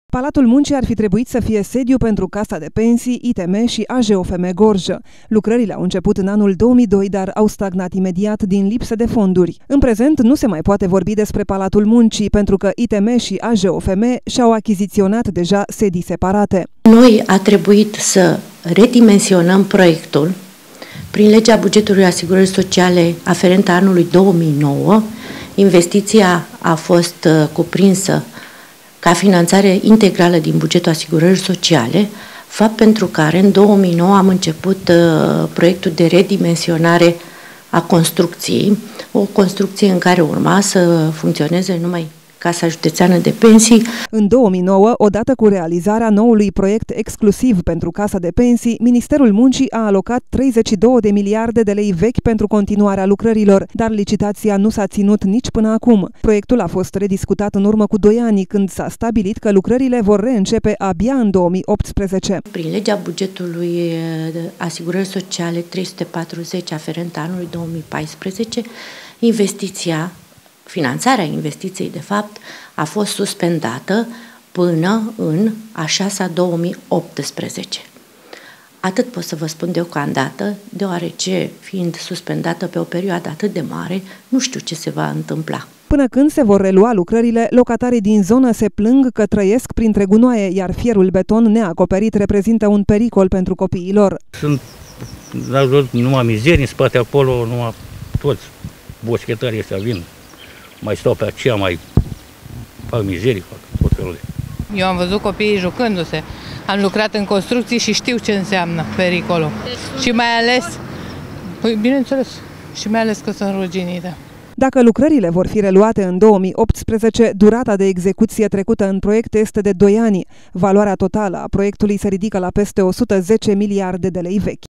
Palatul Muncii ar fi trebuit să fie sediu pentru Casa de Pensii, ITM și AJOFM Gorjă. Lucrările au început în anul 2002, dar au stagnat imediat din lipsă de fonduri. În prezent nu se mai poate vorbi despre Palatul Muncii, pentru că ITM și AJOFM și-au achiziționat deja sedii separate. Noi a trebuit să redimensionăm proiectul prin legea bugetului asigurării sociale aferentă anului 2009. Investiția a fost cuprinsă ca finanțare integrală din bugetul asigurării sociale, fapt pentru care în 2009 am început proiectul de redimensionare a construcției, o construcție în care urma să funcționeze numai Casa Județeană de Pensii. În 2009, odată cu realizarea noului proiect exclusiv pentru Casa de Pensii, Ministerul Muncii a alocat 32 de miliarde de lei vechi pentru continuarea lucrărilor, dar licitația nu s-a ținut nici până acum. Proiectul a fost rediscutat în urmă cu 2 ani, când s-a stabilit că lucrările vor reîncepe abia în 2018. Prin legea bugetului asigurării sociale 340 aferentă anului 2014, finanțarea investiției, de fapt, a fost suspendată până în a 6-a 2018. Atât pot să vă spun deocamdată, deoarece, fiind suspendată pe o perioadă atât de mare, nu știu ce se va întâmpla. Până când se vor relua lucrările, locatarii din zonă se plâng că trăiesc printre gunoaie, iar fierul beton neacoperit reprezintă un pericol pentru copiii lor. Sunt numai mizerii în spate acolo, numai toți boschetarii ăștia vin. Mai stau pe aceea, mai fac mizerii, fac tot felul de... Eu am văzut copiii jucându-se, am lucrat în construcții și știu ce înseamnă pericolul. Și mai ales, bineînțeles, și mai ales că sunt ruginite. Dacă lucrările vor fi reluate în 2018, durata de execuție trecută în proiect este de 2 ani. Valoarea totală a proiectului se ridică la peste 110 miliarde de lei vechi.